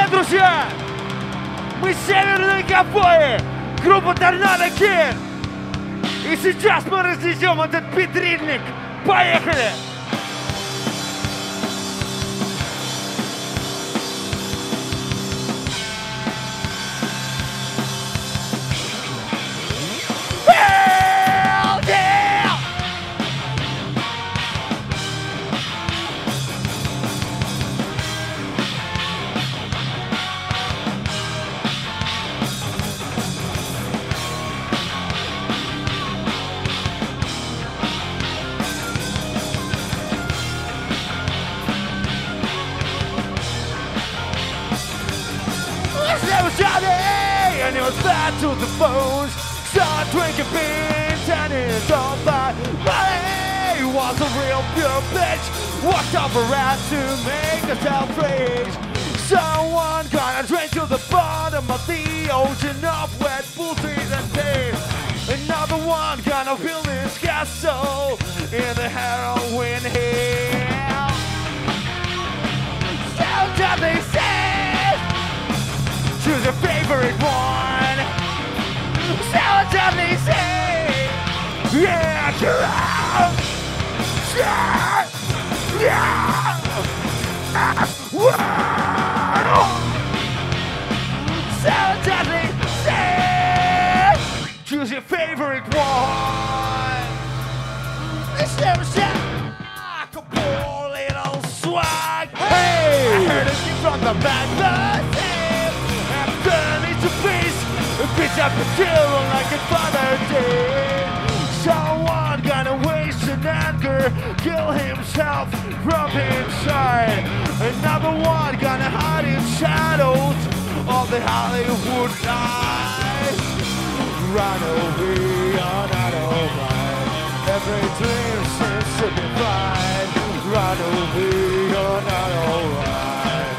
друзья! Мы северные ковбои, группа Торнадо Кид. И сейчас мы разнесем этот бедрильник. Поехали! And it was bad to the bones. Start drinking beans and it's all bad. Money was a real pure bitch. Walked up around to make herself rich. Someone gonna drink to the bottom of the ocean of wet pussies and pain. Another one gonna build his castle in the heroin hell. So Dudley says, choose your favorite one. So Dudley says, yeah, yeah, yeah. So Dudley says, choose your favorite one. This never sounds like a poor little swag. Hey, I heard it from the back the same. After me to peace, a bitch up and kill like a father did. Someone gonna waste an anger, kill himself from inside. Another one gonna hide in shadows of the Hollywood night. Run away, you're not alright. Every dream seems to be fine. Run away, you're not alright.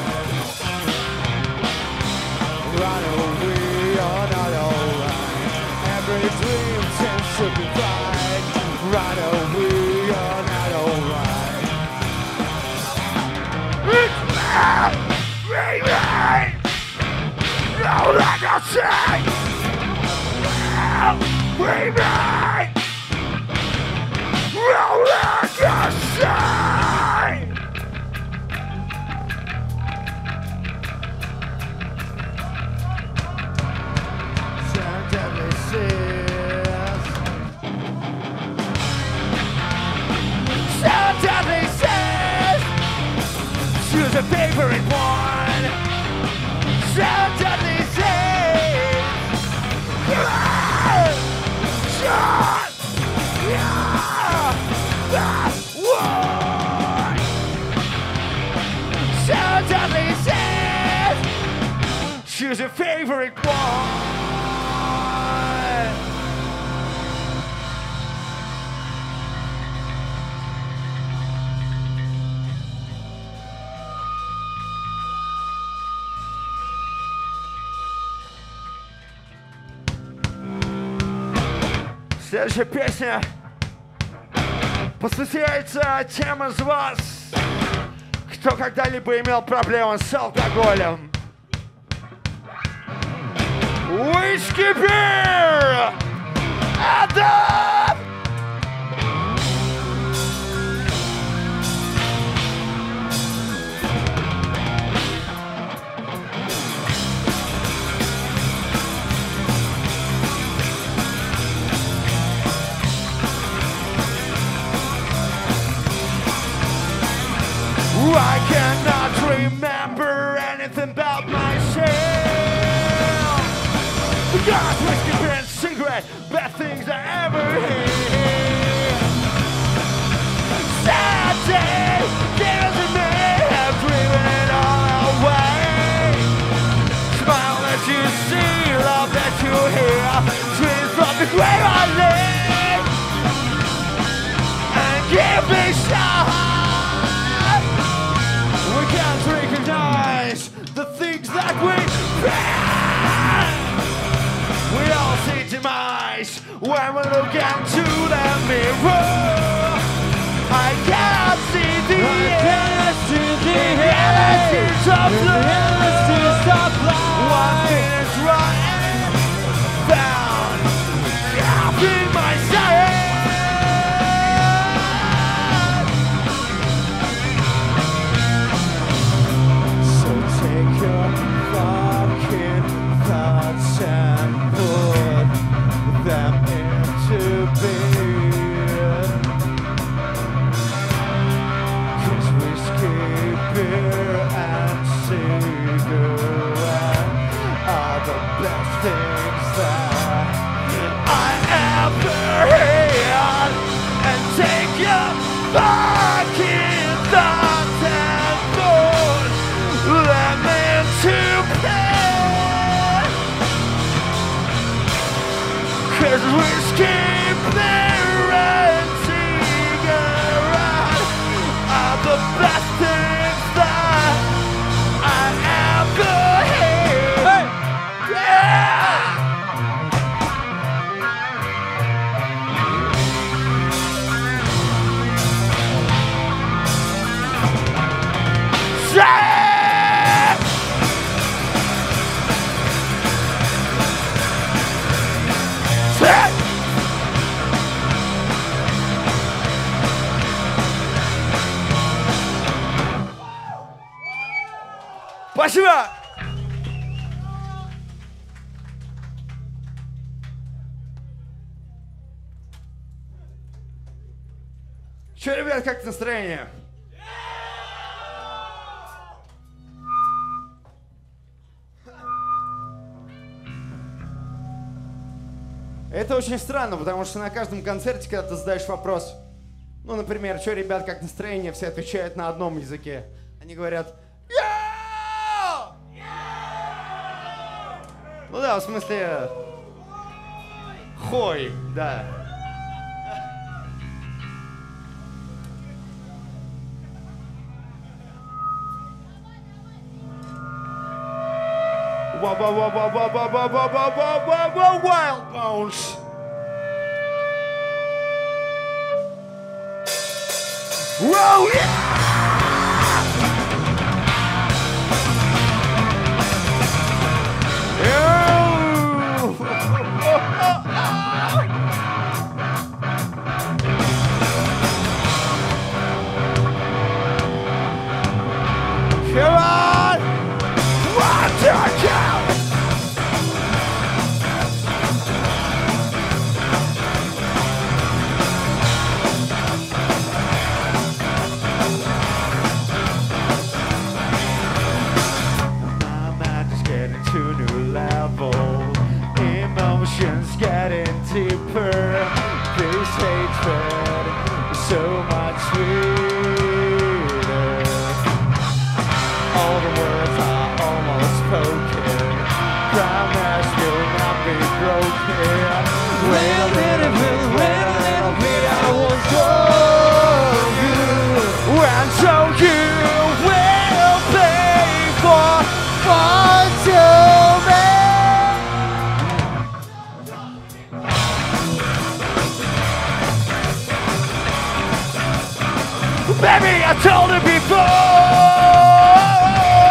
Run away, you're not alright. Every dream seems to be fine. Run away, you're not alright. It's me, no, like I say. We made roll like a sign. So Dudley says, so Dudley says, choose a favorite one. So Dudley says, shot! Yeah! That's what! So Dudley says, choose your favorite one. Следующая песня посвящается тем из вас, кто когда-либо имел проблемы с алкоголем. Whiskey Beer! Адам! I cannot remember anything about myself. Because whiskey, beer, and cigarette, bad things I ever had. Sad days, tears in me have driven it all away. Smile that you see, love that you hear, dreams from the grave I live. And give me some. We can't recognize the things that we feel. We all see demise when we look into the mirror. I can't see the end. realities of life. 1 minute's running down, helping myself. So take your fucking thoughts and put them into beer. 'Cause whiskey, beer and cigarette are the best things that I ever had. And take your fucking thoughts and put them into bed. 'Cause whiskey, beer and cigarette are the best things that I ever had. Yeah! Say! Say! Спасибо! Че, ребят, как настроение? Это очень странно, потому что на каждом концерте, когда ты задаешь вопрос, ну, например, что, ребят, как настроение, все отвечают на одном языке. Они говорят «Я!». Ну да, в смысле «хой», да. Wild Bones. Whoa, yeah! Come on! 1, 2, 3! Emotions getting deeper. This hatred is so much sweeter. All the words are almost spoken. Promise will not be broken. Wait a little bit, I will show you. And so you will pay for what you made. Baby, I told her before.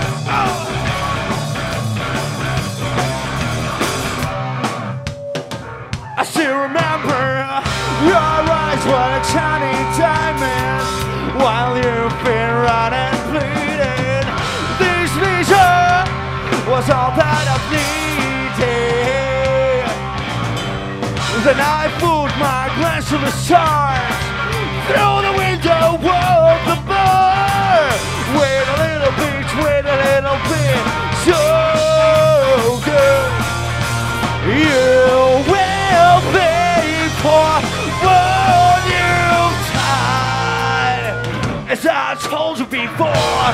I still remember your eyes were like shiny diamonds while you've been running, bleeding. This vision was all that I needed. Then I put my glance to the stars through the window of the bar. Wait a little bit, so good. You will pay for what you've done, as I told you before.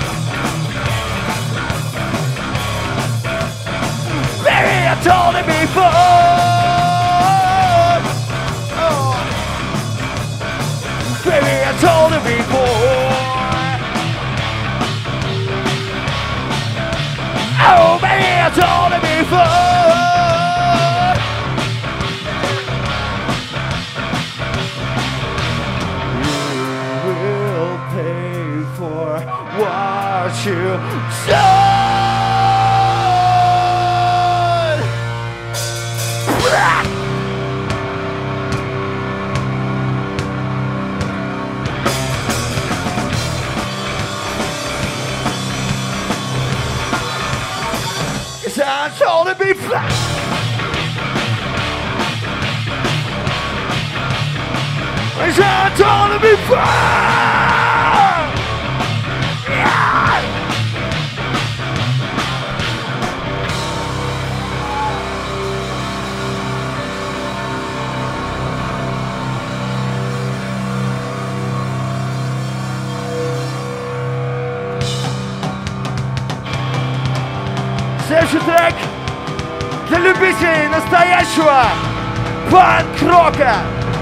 Baby, I told you before. Baby, I told you before. Oh, baby, I told you before. You will pay for to be flat. I said I told to be flat. Yeah. Следующий трек для любителей настоящего панк-рока.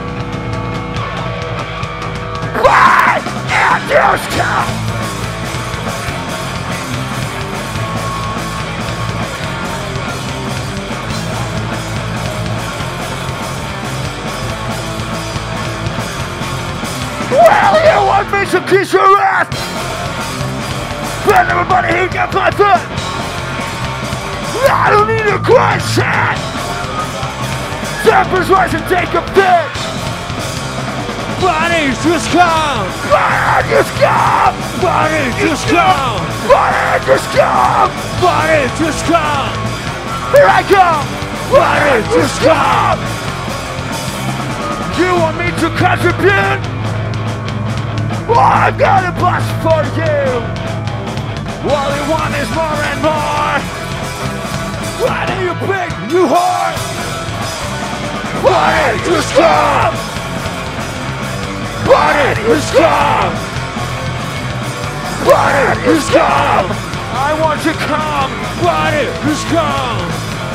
Бай! Девушка! Well, you want me to kiss your ass? But everybody here got my foot. I don't need a question. Temper's rising, take a pick. Buddy, just come. Buddy, just come. Buddy, just come. Buddy, just come. Buddy, just come. Here I come. Buddy, just come. You want me to contribute? Well, I've got a bus for you. All you want is more and more. Why do you pick you hard? Buddy, just come! Buddy, just come! Buddy, just come! I want you to come! Buddy, just come.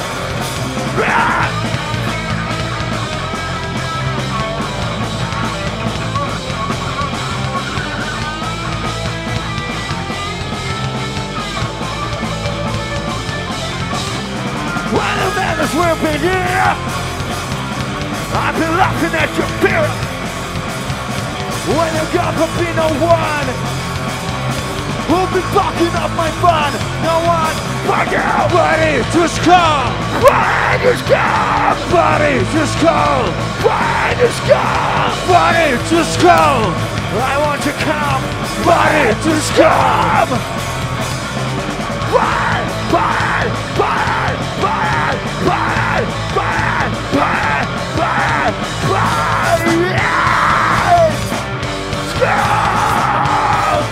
When the madness will be here, I've been laughing at your mirror. When you got to be no one who'll be fucking up my fun. No one but you. Buddy, just come. Buddy, just come. Buddy, just come. Buddy, just come. Buddy, just come. I want you to come. Buddy, just come. Buddy, buddy, buddy, buddy, buddy, buddy, buddy, buddy, buddy, yes! Come!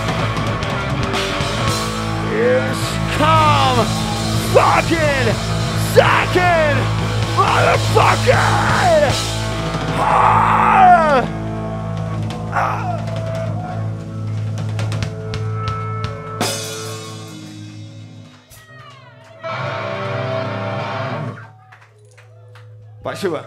Yes, come! Fucking second motherfucking! Спасибо.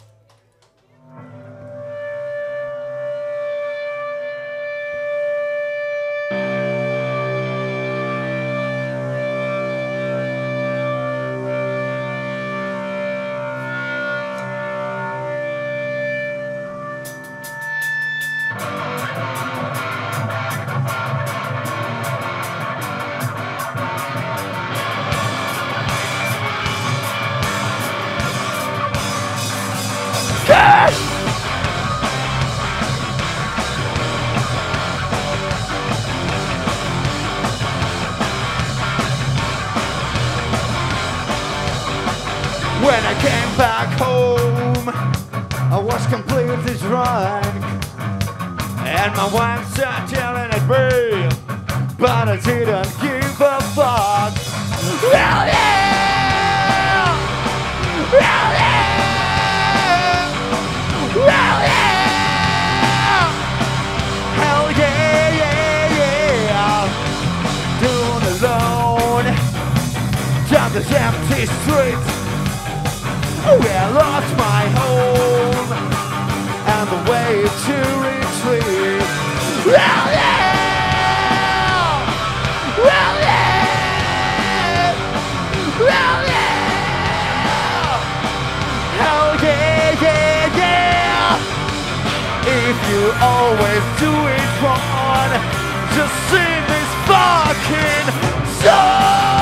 When I came back home, I was completely drunk, and my wife sat yelling at me, but I didn't give a fuck. Hell yeah! Hell yeah! Hell yeah! Hell yeah, yeah, yeah! Doing alone down this empty street. Where I lost my home and the way to retreat. Well, yeah! Well, yeah! Well, yeah! Hell yeah, yeah, yeah! If you always do it wrong, just sing this fucking song!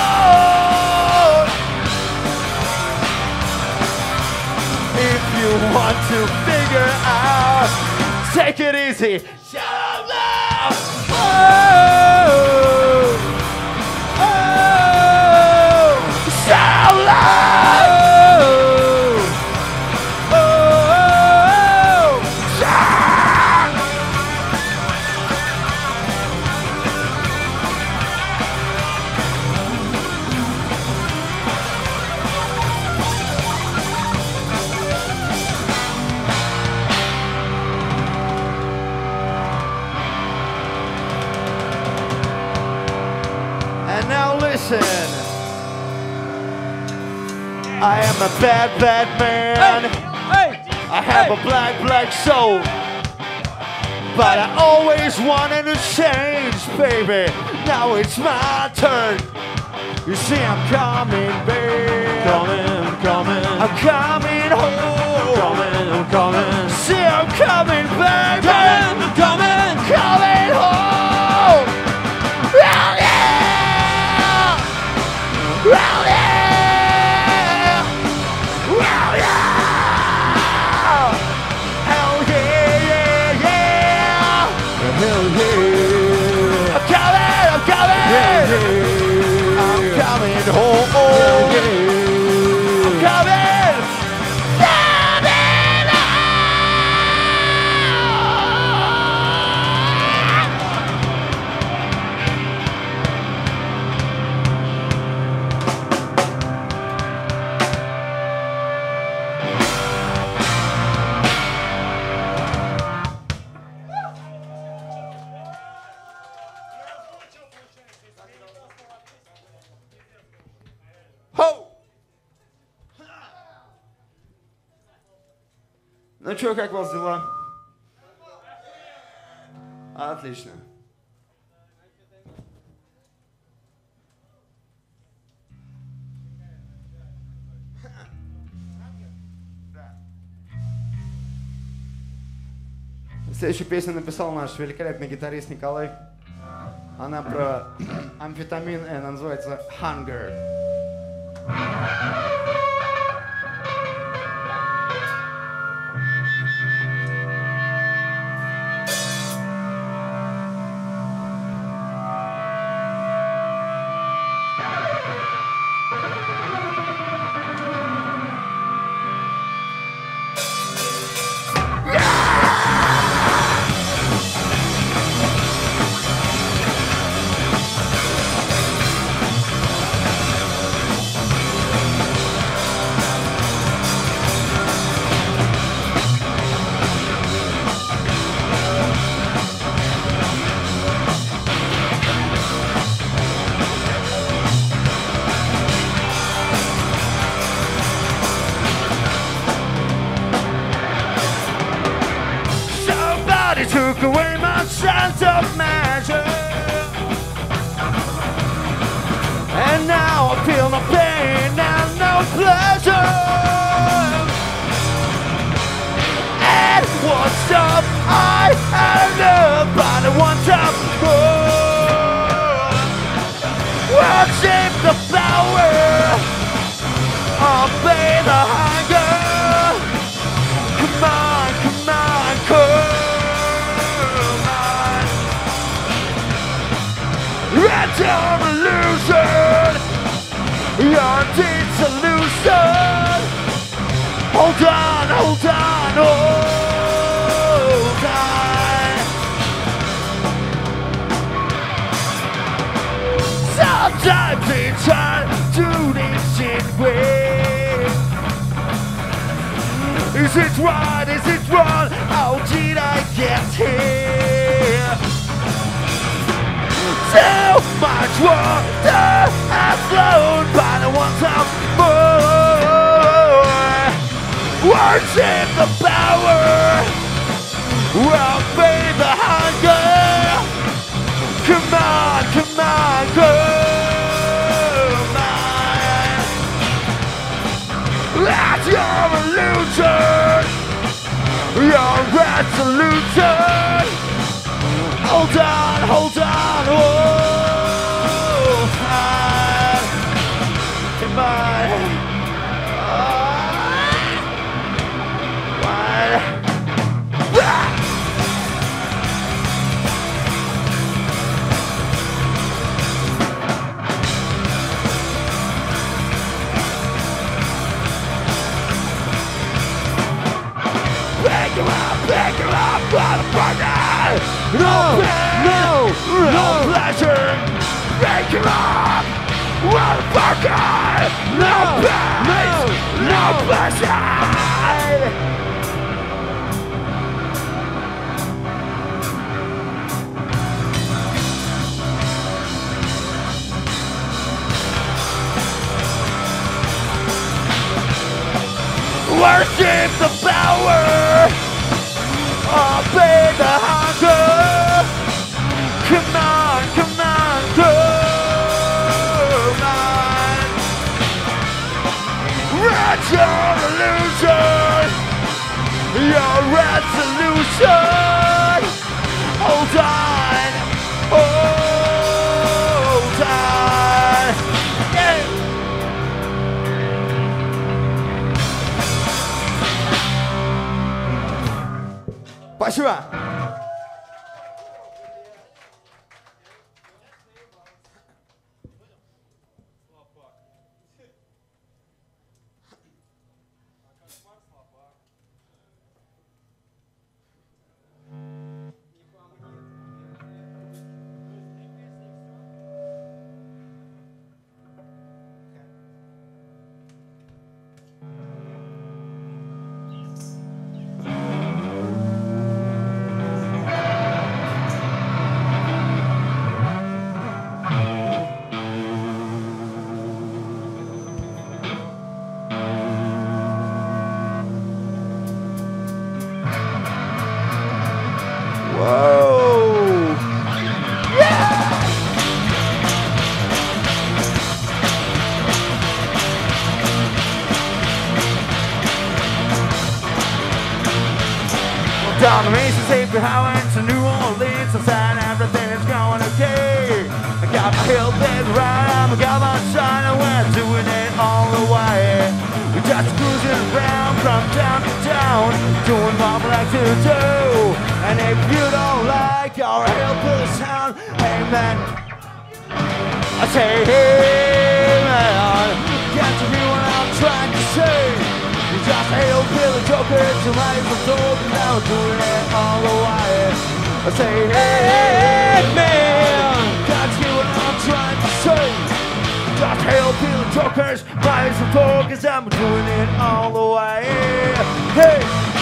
You want to figure out, take it easy. Shut up now. Oh, oh, shut up listen. I am a bad, bad man. I have a black soul. But I always wanted to change, baby. Now it's my turn. You see, I'm coming, baby. Coming, coming. I'm coming home. I'm coming. See, I'm coming, baby. Coming. Coming home. Round here. Round here. Round here. Hell yeah, yeah, yeah. Hell yeah. I'm coming, I'm coming. Yeah, yeah. I'm coming home. I'm coming. Coming home. Ho! Ну чё, как у вас дела? Отлично. Следующую песню написал наш великолепный гитарист Николай. Она про амфетамин, и она называется «Hunger». Took away my sense of measure, and now I feel no pain and no pleasure. And what's up? I had nobody wants up more. Worship the power, obey the hunger. Come on, come on, come. It's your illusion, your deep solution. Hold on, hold on, hold on. Sometimes it's hard to this shit way. Is it right, is it wrong? How did I get here? Too much water has flowed by the ones of more. Worship the power, obey the hunger. Come on, come on, come on. That's your illusion, your resolution. Hold on, hold on, hold on. Come on. What? Pick him up, motherfucker! No pleasure! Pick him up! Motherfucker! No pain! No pleasure! Worship the power obey the hunger. Come on, come on, come on. Resolution, your resolution. Hold on, hold on. Yeah. Спасибо. Down the Mason Safety Highway to New Orleans, inside everything is going okay. I got my hillbilly right, I got my shine, and we're doing it all the way. We're just cruising around from town to town, doing what we like to do. And if you don't like our hillbilly sound, hey man, I say hey man, can't you hear what I'm trying to say? Just hillbilly jokers, somebody from talking now, doing it all the way. I say, hey man, can't you hear what I'm trying to say? Just hillbilly jokers, somebody from talking, I'm doing it all the way. Hey.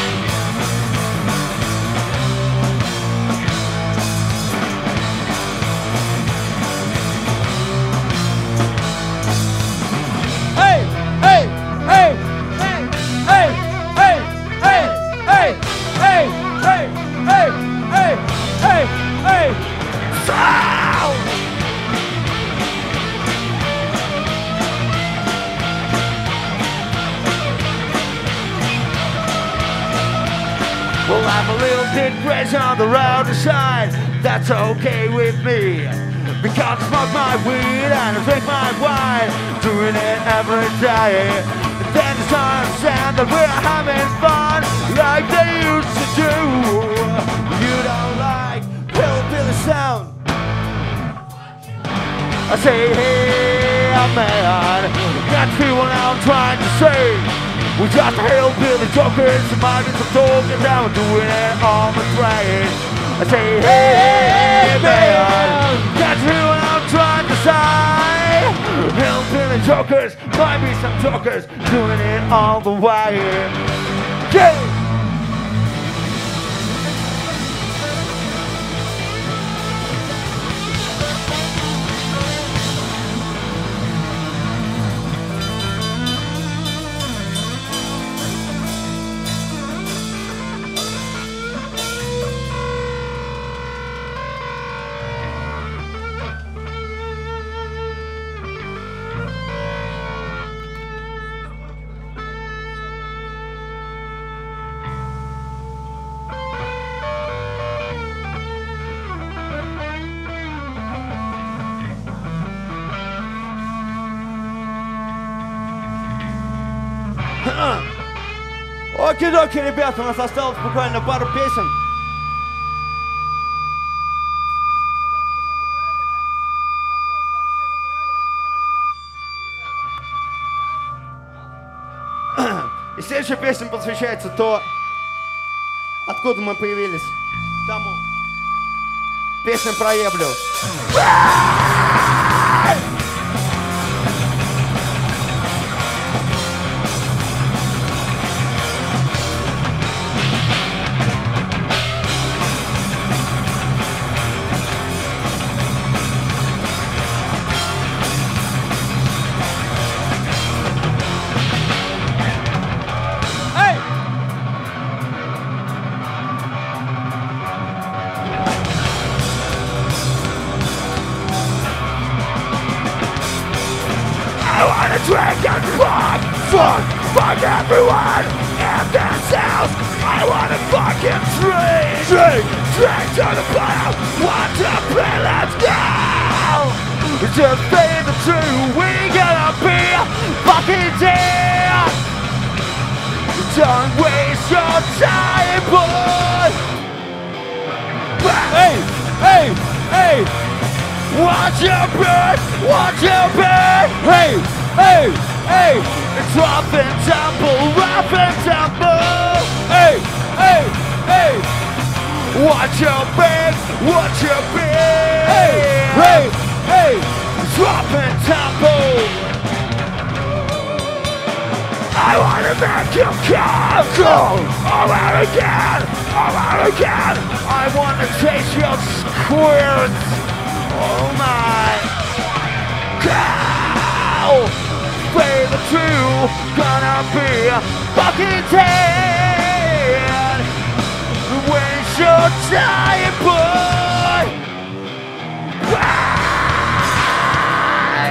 Well, I'm a little bit crazy on the road side, that's okay with me. Because I smoke my weed and I drink my wine, doing it every day. And then it's understand that we're having fun like they used to do. You don't like hillbilly sound, I say, hey man, can't feel what I'm trying to say. We just hillbilly jokers, somebody from talking down, doing it on the train. I say, hey man, can't feel what I'm trying to say. Hillbilly jokers, might be some jokers, doing it all the way. Yeah. Окей-доки, ребята, у нас осталось буквально пару песен. И следующая песня посвящается то, откуда мы появились. Тому. Песня про еблю. Fuck everyone in this house. I wanna fucking drink to the bottom. Want to play, let's go. Just say the truth, we gotta be fucking dead. Don't waste your time, boy. Hey, hey, hey, Watch your back, watch your back. hey, hey, hey, It's rough and tumble, rough and tumble. hey, hey, hey, Watch your back, watch your back. hey, hey, hey. It's rough and tumble. I wanna make you come, all out again, all out again. I wanna taste your squirts. Oh my cow. Play the two, gonna be fucking dead. Waste your time, boy. Why?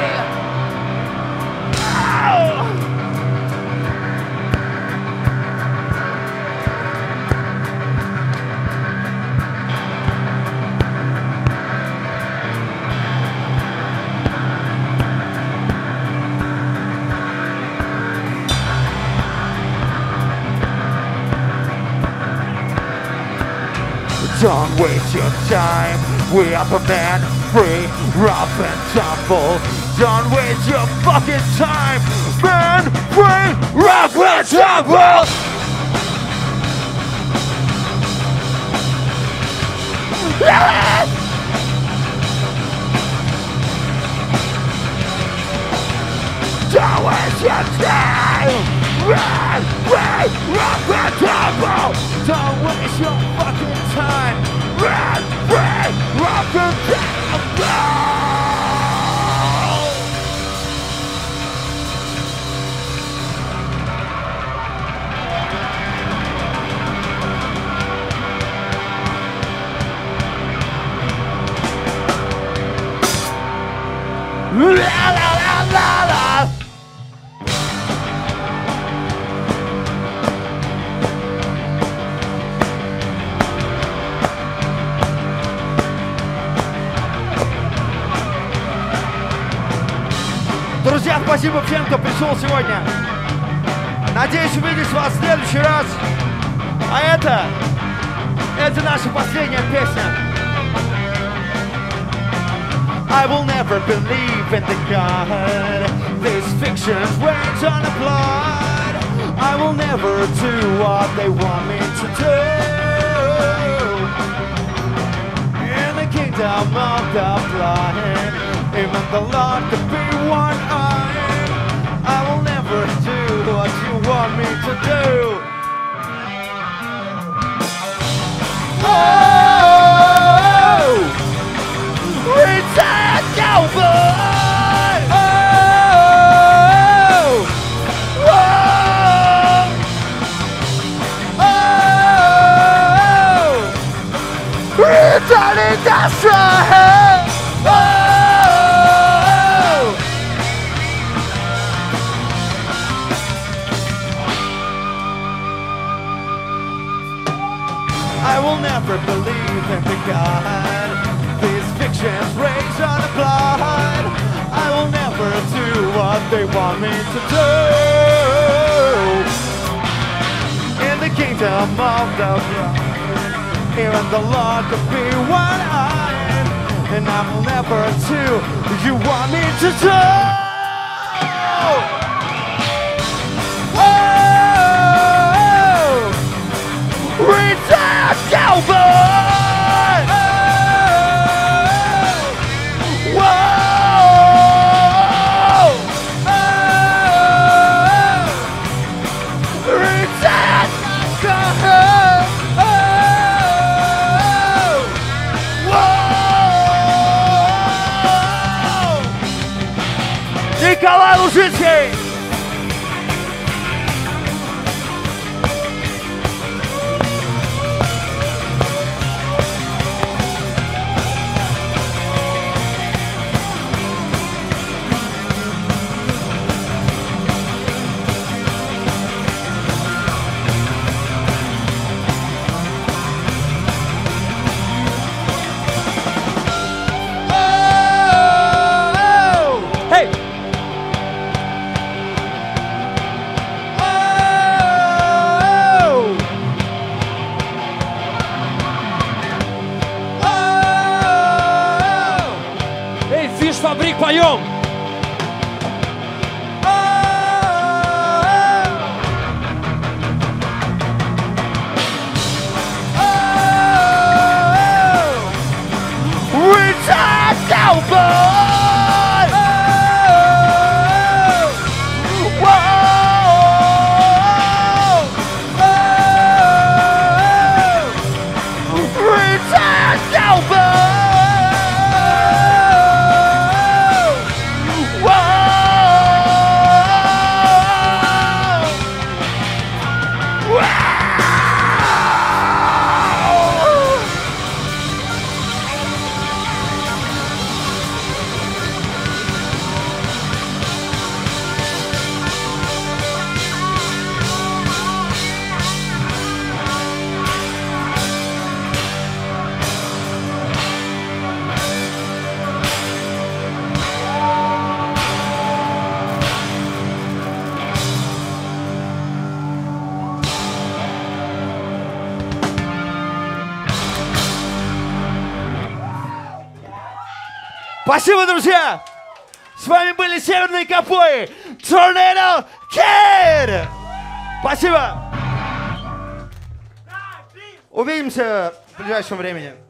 Ow. Don't waste your time. We are a man free, rough and tumble. Don't waste your fucking time. Man free, rough and tumble. Don't waste your time. Run, rough and tumble. Don't waste your fucking time. Run, rough and tumble. La la la la la. Друзья, спасибо всем, кто пришел сегодня. Надеюсь увидеть вас в следующий раз. А это наша последняя песня. I will never believe in the God. This fiction's rage on the blood. I will never do what they want me to do. In the kingdom of the blind, even the Lord could be one-eyed. I will never do what you want me to do. Oh, retired cowboy. Oh, oh, retired industrial. I will never believe in the God. These fictions raised on the blood. I will never do what they want me to do. In the kingdom of the blood, even the Lord could be one-eyed. And I will never do what you want me to do. Retired cowboy! Whoa! Retired cowboy! Whoa! Николай Лужицкий! Поем! Retired cowboy! Whoa! Retired cowboy! Спасибо, друзья! С вами были Северные Ковбои, Tornado Kid! Спасибо! Увидимся в ближайшем времени.